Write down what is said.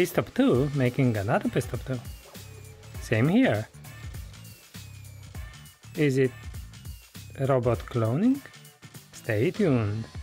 Pistop 2 making another Pistop 2. Same here. Is it robot cloning? Stay tuned.